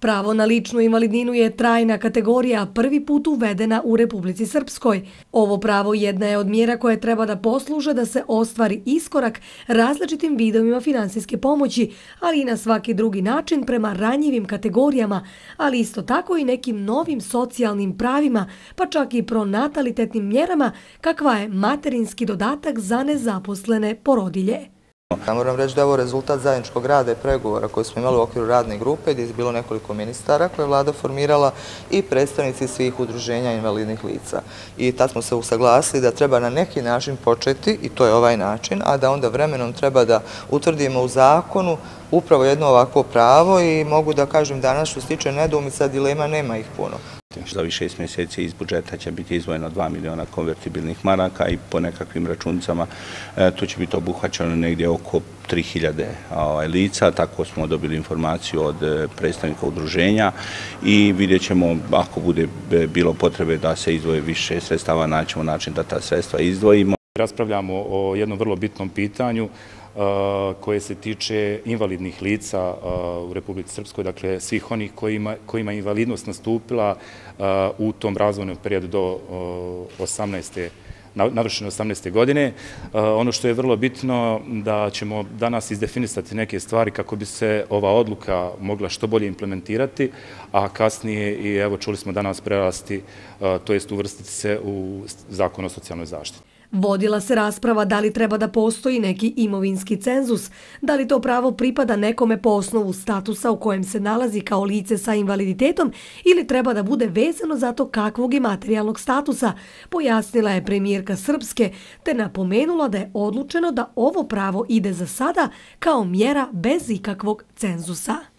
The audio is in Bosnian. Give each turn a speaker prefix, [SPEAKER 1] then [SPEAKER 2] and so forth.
[SPEAKER 1] Pravo na ličnu invalidninu je trajna kategorija, prvi put uvedena u Republici Srpskoj. Ovo pravo jedna je od mjera koje treba da posluže da se ostvari iskorak različitim vidovima finansijske pomoći, ali i na svaki drugi način prema ranjivim kategorijama, ali isto tako i nekim novim socijalnim pravima, pa čak i pronatalitetnim mjerama, kakva je materinski dodatak za nezaposlene porodilje.
[SPEAKER 2] Ja moram reći da je ovo rezultat zajedničkog rada i pregovora koje smo imali u okviru radne grupe gdje je bilo nekoliko ministara koje je vlada formirala i predstavnici svih udruženja invalidnih lica. I tad smo se usaglasili da treba na neki način početi, i to je ovaj način, a da onda vremenom treba da utvrdimo u zakonu upravo jedno ovako pravo i mogu da kažem danas što se tiče nedoumica, dilema nema ih puno.
[SPEAKER 3] Za ovih 6 mjeseci iz budžeta će biti izdvojeno 2 miliona konvertibilnih maraka i po nekakvim računicama tu će biti obuhvaćeno negdje oko 3000 lica. Tako smo dobili informaciju od predstavnika udruženja i vidjet ćemo, ako bude bilo potrebe da se izdvoje više sredstava, naćemo način da ta sredstva izdvojimo.
[SPEAKER 4] Raspravljamo o jednom vrlo bitnom pitanju koje se tiče invalidnih lica u Republici Srpskoj, dakle svih onih kojima je invalidnost nastupila u tom razvojnom periodu do navršene 18. godine. Ono što je vrlo bitno da ćemo danas izdefinisati neke stvari kako bi se ova odluka mogla što bolje implementirati, a kasnije, i evo čuli smo danas, prerasti, to jest uvrstiti se u Zakon o socijalnoj zaštiti.
[SPEAKER 1] Vodila se rasprava da li treba da postoji neki imovinski cenzus, da li to pravo pripada nekome po osnovu statusa u kojem se nalazi kao lice sa invaliditetom ili treba da bude vezano za to kakvog je materijalnog statusa, pojasnila je premijerka Srpske, te napomenula da je odlučeno da ovo pravo ide za sada kao mjera bez ikakvog cenzusa.